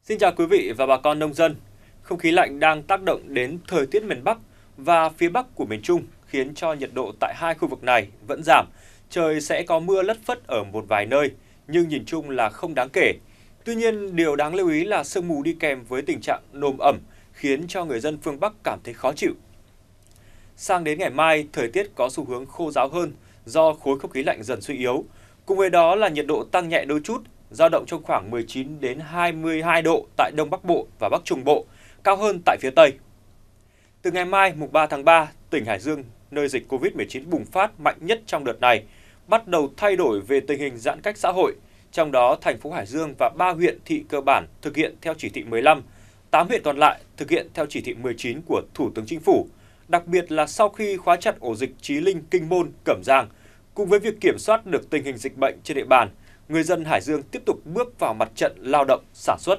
Xin chào quý vị và bà con nông dân. Không khí lạnh đang tác động đến thời tiết miền Bắc và phía Bắc của miền Trung khiến cho nhiệt độ tại hai khu vực này vẫn giảm. Trời sẽ có mưa lất phất ở một vài nơi, nhưng nhìn chung là không đáng kể. Tuy nhiên, điều đáng lưu ý là sương mù đi kèm với tình trạng nồm ẩm khiến cho người dân phương Bắc cảm thấy khó chịu. Sang đến ngày mai, thời tiết có xu hướng khô ráo hơn do khối không khí lạnh dần suy yếu. Cùng với đó là nhiệt độ tăng nhẹ đôi chút, dao động trong khoảng 19 đến 22 độ tại Đông Bắc Bộ và Bắc Trung Bộ, cao hơn tại phía Tây. Từ ngày mai, mùng 3 tháng 3, tỉnh Hải Dương, nơi dịch Covid-19 bùng phát mạnh nhất trong đợt này, bắt đầu thay đổi về tình hình giãn cách xã hội. Trong đó, thành phố Hải Dương và 3 huyện thị cơ bản thực hiện theo chỉ thị 15, 8 huyện còn lại thực hiện theo chỉ thị 19 của Thủ tướng Chính phủ. Đặc biệt là sau khi khóa chặt ổ dịch Chí Linh, Kinh Môn, Cẩm Giàng, cùng với việc kiểm soát được tình hình dịch bệnh trên địa bàn, người dân Hải Dương tiếp tục bước vào mặt trận lao động, sản xuất.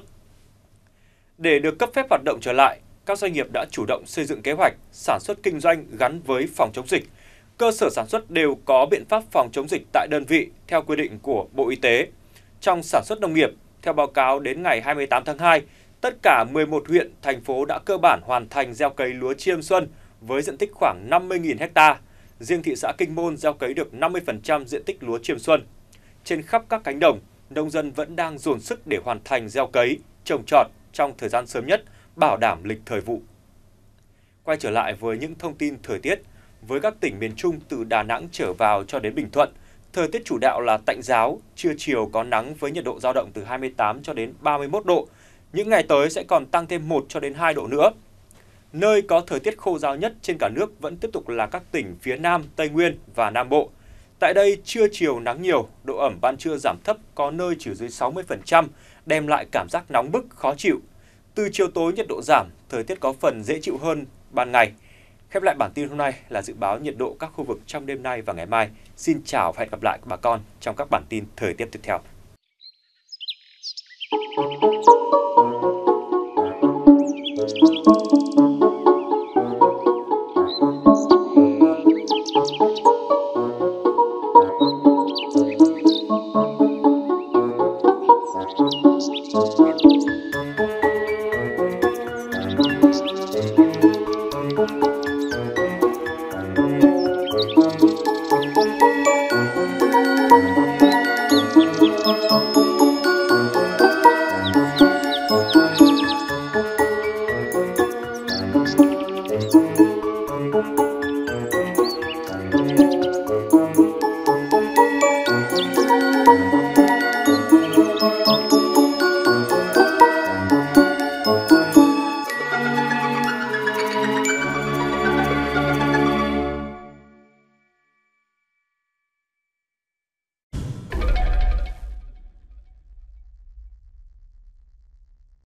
Để được cấp phép hoạt động trở lại, các doanh nghiệp đã chủ động xây dựng kế hoạch sản xuất kinh doanh gắn với phòng chống dịch. Cơ sở sản xuất đều có biện pháp phòng chống dịch tại đơn vị theo quy định của Bộ Y tế. Trong sản xuất nông nghiệp, theo báo cáo đến ngày 28 tháng 2, tất cả 11 huyện, thành phố đã cơ bản hoàn thành gieo cấy lúa chiêm xuân với diện tích khoảng 50.000 ha. Riêng thị xã Kinh Môn gieo cấy được 50% diện tích lúa chiêm xuân. Trên khắp các cánh đồng, nông dân vẫn đang dồn sức để hoàn thành gieo cấy, trồng trọt trong thời gian sớm nhất, bảo đảm lịch thời vụ. Quay trở lại với những thông tin thời tiết, với các tỉnh miền Trung từ Đà Nẵng trở vào cho đến Bình Thuận, thời tiết chủ đạo là tạnh ráo, trưa chiều có nắng với nhiệt độ dao động từ 28 cho đến 31 độ. Những ngày tới sẽ còn tăng thêm 1 cho đến 2 độ nữa. Nơi có thời tiết khô ráo nhất trên cả nước vẫn tiếp tục là các tỉnh phía Nam, Tây Nguyên và Nam Bộ. Tại đây, trưa chiều nắng nhiều, độ ẩm ban trưa giảm thấp, có nơi chỉ dưới 60%, đem lại cảm giác nóng bức, khó chịu. Từ chiều tối nhiệt độ giảm, thời tiết có phần dễ chịu hơn ban ngày. Khép lại bản tin hôm nay là dự báo nhiệt độ các khu vực trong đêm nay và ngày mai. Xin chào và hẹn gặp lại bà con trong các bản tin thời tiết tiếp theo.